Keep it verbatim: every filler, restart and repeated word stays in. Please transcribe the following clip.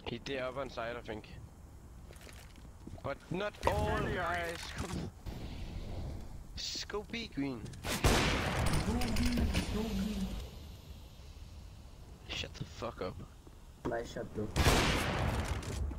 He there up on side, I think. But not all, guys. Come. Just go B, Green. Go B, go B. Shut the fuck up. Nice shot, bro.